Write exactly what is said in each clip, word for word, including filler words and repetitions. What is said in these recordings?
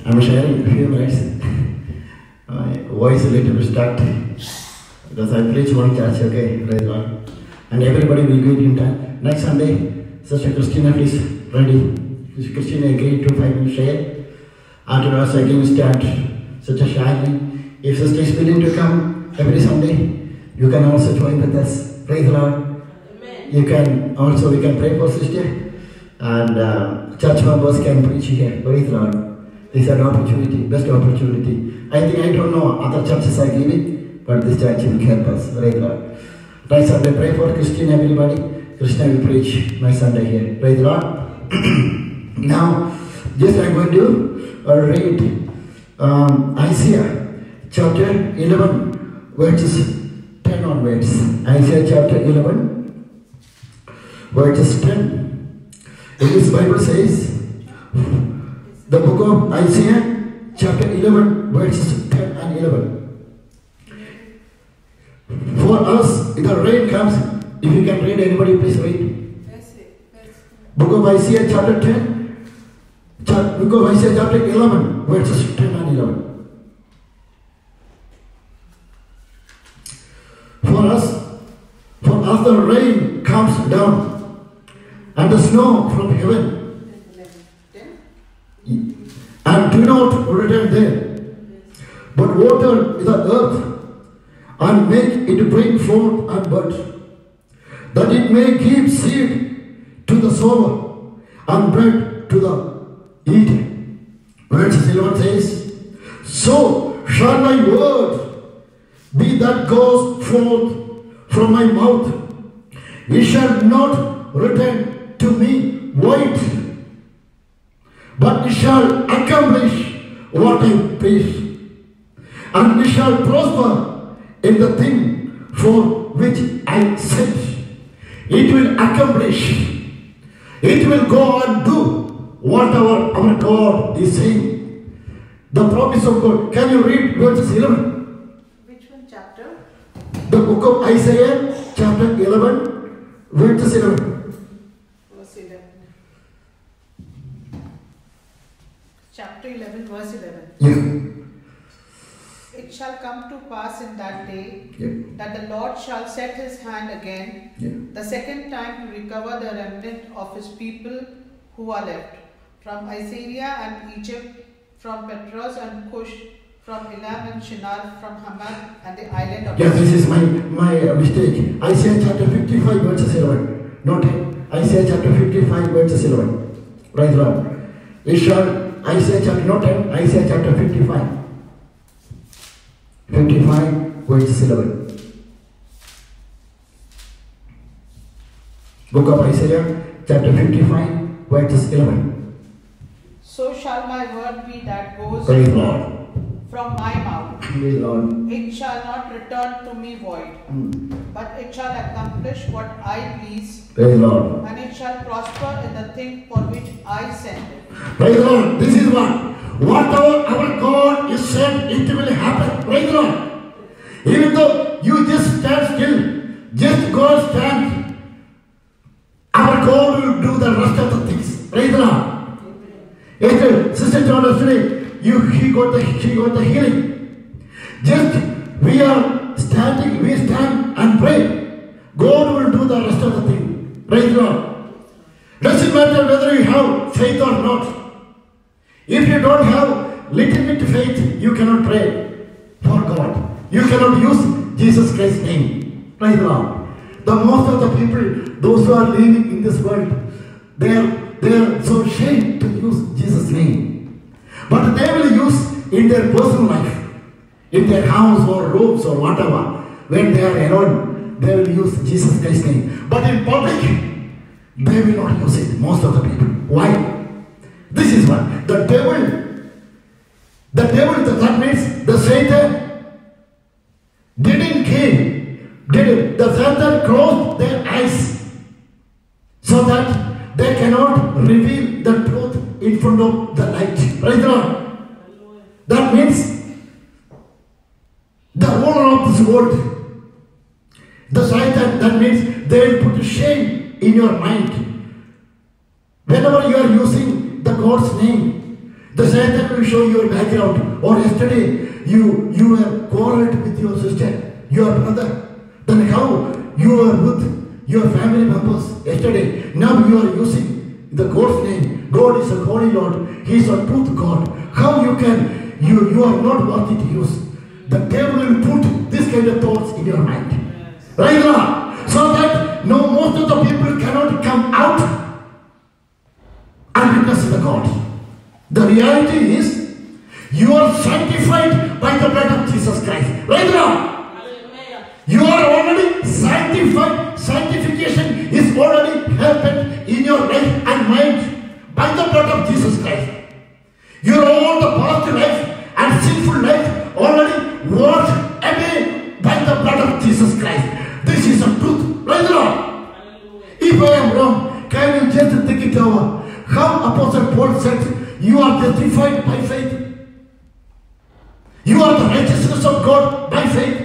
I'm sharing a few minutes. My voice is a little bit stuck because I preach one church, okay, praise God. And everybody will do it in time. Next Sunday, Sister Christina, please, ready. Sister Christina agreed to five minutes share. Afterwards, again start Sister Shani. If Sister is willing to come every Sunday, you can also join with us. Praise the Lord. Amen. You can also, we can pray for Sister. And uh, church members can preach here. Praise the Lord. This is an opportunity, best opportunity. I think I don't know other churches are giving, but this church will help us. Praise the Lord. Next Sunday, pray for Christian, everybody. Christian will preach my Sunday here. Praise the Lord. Now, just I'm going to uh, read um, Isaiah chapter eleven, verses ten onwards. Isaiah chapter eleven, verses ten. In this Bible says, the book of Isaiah chapter eleven, verses ten and eleven. For us, the rain comes. If you can read, anybody please read. Book of Isaiah chapter ten, book of Isaiah chapter eleven, verses ten and eleven. For us, for as the rain comes down and the snow from heaven, and do not return there, but water the earth and make it bring forth and bud, that it may give seed to the sower and bread to the eater. Verse eleven says, so shall my word be that goes forth from my mouth. It shall not return to me void, but it shall accomplish what I please, and it shall prosper in the thing for which I sent. It will accomplish. It will go and do whatever our God is saying. The promise of God. Can you read verses eleven? Which one chapter? The book of Isaiah, chapter eleven, verses eleven. Verse eleven. Chapter eleven, verse eleven. Yeah. It shall come to pass in that day Yeah. that the Lord shall set his hand again, Yeah. the second time to recover the remnant of his people who are left, from Assyria and Egypt, from Petros and Cush, from Elam and Shinar, from Hamath and the island of Yes, this is my, my uh, mistake. Isaiah chapter fifty-five, verses eleven. Not Isaiah chapter fifty-five, verses eleven. Praise the Lord. It shall, Isaiah chapter, not ten, Isaiah chapter fifty-five. fifty-five, verses eleven. Book of Isaiah, chapter fifty-five, verses eleven. So shall my word be that goes Praise the Lord. from my mouth. Praise the Lord. It shall not return to me void, Mm. but it shall accomplish what I please, Praise the Lord. and it shall prosper in the thing for which I send it. Praise the Lord. This is what. Whatever our God is said, it will happen. Praise the Lord. Even though you just stand still, just go and stand, our God will do the rest of the things. Praise the Lord. Yes, Sister told us today, you, he got the, she got the healing. Just we are standing, we stand and pray. God will do the rest of the thing. Praise the Lord. Doesn't matter whether you have faith or not. If you don't have little bit faith, you cannot pray for God. You cannot use Jesus Christ's name. Praise the Lord. The most of the people, those who are living in this world, they are, they are so ashamed to use Jesus' name. But they will use in their personal life, in their house or rooms or whatever. When they are alone, they will use Jesus Christ's name. But in public, they will not use it, most of the people. Why? This is what. The devil, the devil, that means the Satan, didn't came, did the Satan closed their eyes so that they cannot reveal the truth in front of the light. Praise the Lord. That means the owner of this world, the Satan, that means they will put shame in your mind. Whenever you are using the God's name, the Satan will show your background. Or yesterday, you, you were quarreled with your sister, your brother. Then how you are with your family members yesterday. Now you are using the God's name. God is a holy Lord. He is a truth God. How you can, you, you are not worthy to use. The devil will put this kind of thoughts in your mind. Right now. So that no, most of the people cannot come out and witness the God. The reality is, you are sanctified by the blood of Jesus Christ. Right now. You are already sanctified. Sanctification is already happened in your life and mind by the blood of Jesus Christ. Your all the past life and sinful life already washed away by the blood of Jesus Christ. This is the truth. Right now. If I am wrong, can you just think it over? How Apostle Paul said, you are justified by faith. You are the righteousness of God by faith.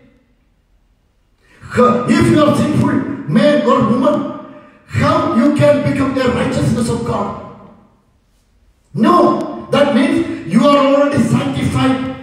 If you are sinful man or woman, how you can become the righteousness of God? No, that means you are already sanctified.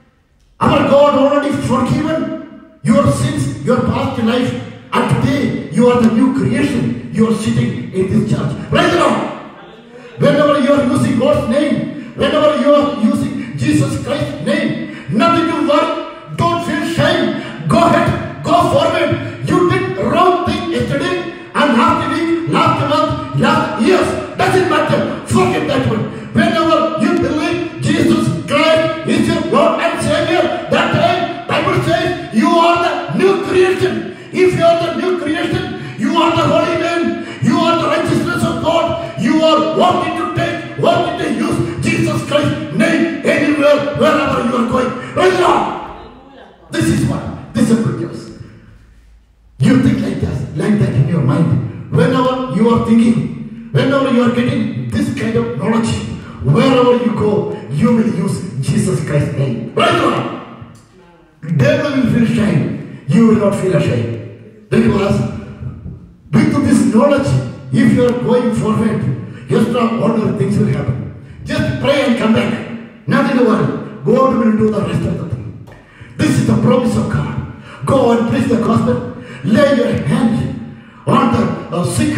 Our God already forgiven your sins, your past life, and today you are the new creation. You are sitting in this church. Right now, whenever you are using God's name, whenever you are using Jesus Christ's name, nothing to worry. Don't feel shame. Go ahead, go forward. You did wrong thing yesterday and last week, last month, last years. Doesn't matter. Forget that one. Whenever you believe Jesus Christ is your Lord and Savior, that time Bible says you are the new creation. If you are the new creation, you are the holy man. You are the righteousness of God. You are wanting to take, wanting to use Jesus Christ's name anywhere, wherever you are going. Right now. This is what. This is good news. You think like that, like that in your mind. Whenever you are thinking, whenever you are getting this kind of knowledge, wherever you go, you will use Jesus Christ's name. Right now. Devil will feel shame. You will not feel ashamed. Because with this knowledge, if you are going forward, extraordinary things will happen. Just pray and come back. Nothing to worry. God will do the rest of the thing. This is the promise of God. Go and preach the gospel. Lay your hand on the uh, sick.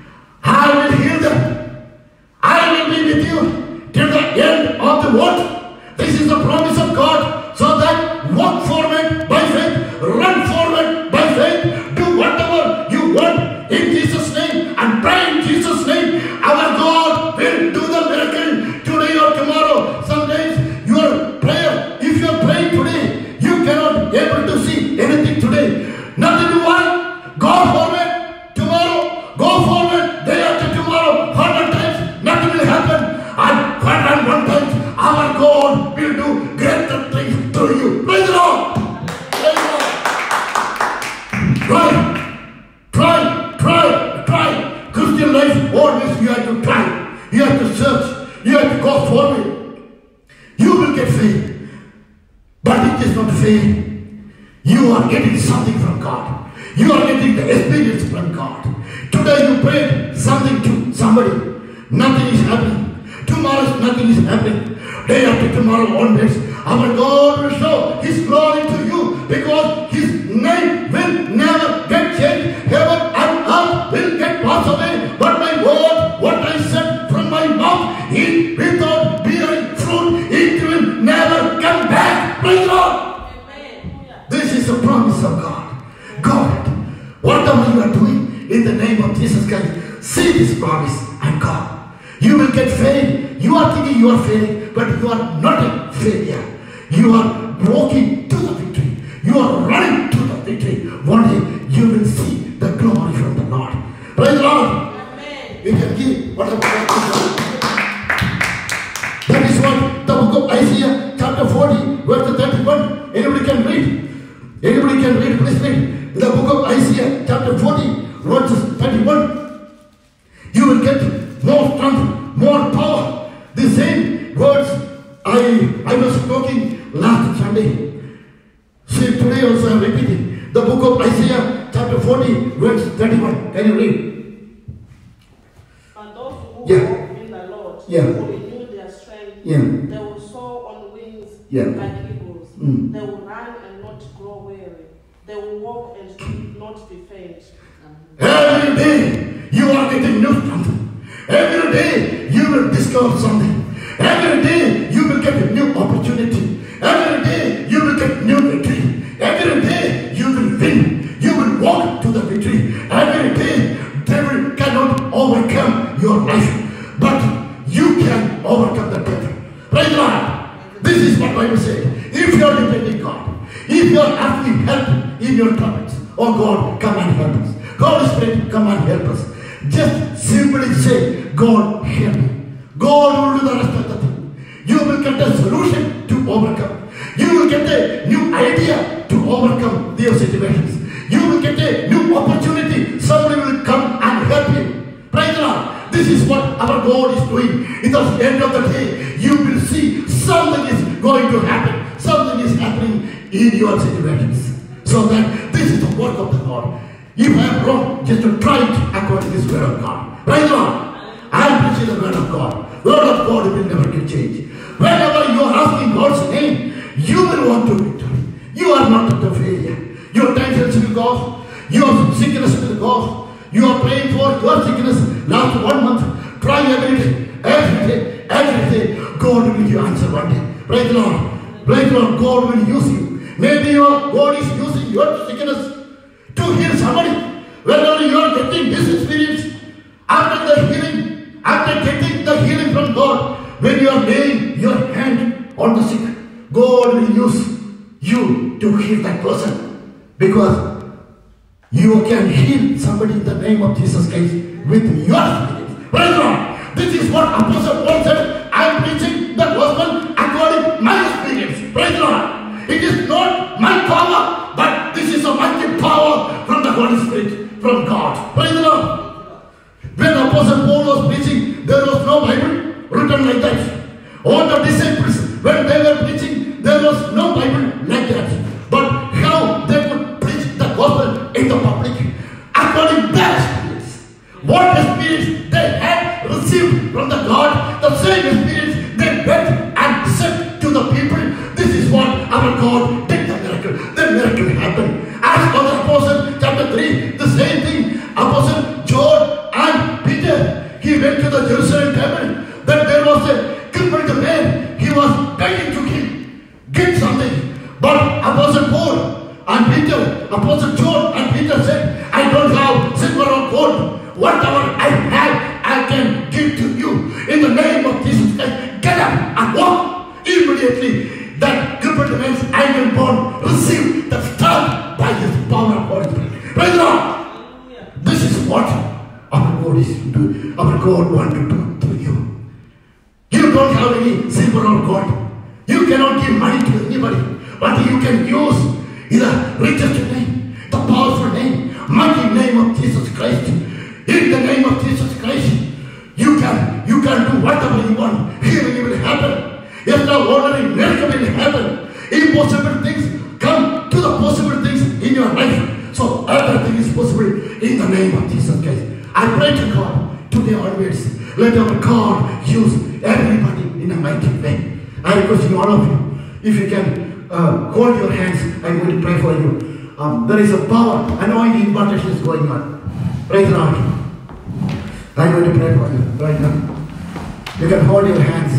I will heal them. I will be with you till the end of the world. This is the promise of God. So that walk forward by faith, run forward by faith, do whatever you want in Jesus' name and pray in Jesus' name. Our God will do the miracle today or tomorrow. Sometimes your prayer, if you are praying today, you cannot be able to see anything today. Nothing to worry. Go forward tomorrow. Go forward day after tomorrow. Hundred times, nothing will happen. And hundred and one times, our God will do greater things to you. Praise the Lord. Praise the Lord. Try, try, try, try. Christian life, always you have to try. You have to search. You have to go forward. You will get faith. But it is not faith. You are getting something from God. You are getting the experience from God. Today you prayed something to somebody. Nothing is happening. Tomorrow nothing is happening. Day after tomorrow onwards, our God will show His glory to you because His name will never get changed. Heaven and earth will get passed away. But my word, what I said from my mouth, is without bearing fruit, it will never come back. Praise God. This is the promise of God. God, whatever you are doing in the name of Jesus Christ, see this promise and God. You will get failed. You are thinking you are failing, but you are not a failure. You are walking to the victory. You are running to the victory. One day you will see the glory from the Lord. Praise the Lord. Amen. You can give whatever God is. That is what the book of Isaiah chapter forty verse thirty-one. Anybody can read. Anybody can read. Please read. The book of Isaiah chapter forty verse thirty-one. You will get more strength, more power. The same words I, I was talking last Sunday. See, today also I am repeating. The book of Isaiah chapter forty verse thirty-one. Can you read? And those who Yeah. hope in the Lord Yeah. will renew their strength. Yeah. They will soar on wings Yeah. like eagles. Mm. They will run and not grow weary. They will walk and not be faint. Every day you are getting new something. Every day you will discover something. Every day you will get a new opportunity. Every day you will get new victory. Every day you will win. You will walk to the victory. Every day devil cannot overcome your life. But you can overcome the devil. Praise God. This is what Bible says. If you are depending God, if you are asking help in your troubles, oh God, come and help us. God Spirit, come and help us. Just simply say, God, help me. God will do the rest of the thing. You will get a solution to overcome. You will get a new idea to overcome their situations. You will get a new opportunity. Somebody will come and help you. Praise God. This is what our God is doing. At the end of the day, you will see something is going to happen. Something is happening in your situations. So that this is the work of the Lord. If I am wrong, just to try it according to this word of God. Praise God. I am preaching the word of God. Word of God will never get changed. Whenever you are asking God's name, you will want to victory. You are not a failure. Your tensions will go. Your sickness will go. You are praying for your sickness last one month. Try every day, every day, every day. God will give you answer one day. Praise the Lord. Praise the Lord. God will use you. Maybe your God is using your sickness to heal somebody. Whenever you are getting this experience, after the healing, after getting the healing from God, when you are laying your hand on the sick, God will use you to heal that person. Because you can heal somebody in the name of Jesus Christ with your experience. Praise God. This is what Apostle Paul said. I am preaching the gospel according to my experience. Praise God. It is not my power, but this is a mighty power from the Holy Spirit, from God. Praise the Lord. When Apostle Paul was preaching, there was no Bible written like that. All the disciples, when they were preaching, there was no Bible like that. But how they could preach the gospel in the public, according to their experience. What experience they had received from the God, the same experience they went and said to the people. This is what our God did the miracle. The miracle happened. As for the Apostle, chapter three, the same thing. Apostle John and Peter, he went to the Jerusalem temple. Then there was a crippled man. He was begging to him, get something. But Apostle Paul and Peter, Apostle John and Peter said, I don't have silver or gold. Whatever I have, I can give to you. In the name of Jesus Christ, get up and walk. Immediately, that crippled man's iron bone received the strength by his power of Holy Spirit. Praise the Lord. This is what our God is doing. Our God wants to do to you. You don't have any silver or gold. You cannot give money to anybody. But you can use the richest name, the powerful name, mighty name of Jesus Christ. In the name of Jesus Christ, you can you can do whatever you want. Healing will happen. Extraordinary miracle will happen. Impossible things come to the possible things in your life. So everything is possible in the name of Jesus Christ. I pray to God today onwards. Let our God use everybody in a mighty way. I request you, all of you, if you can uh, hold your hands, I'm going to pray for you. Um, there is a power, anointing impartation is going on. Praise the Lord. I'm going to pray for you right now. You can hold your hands.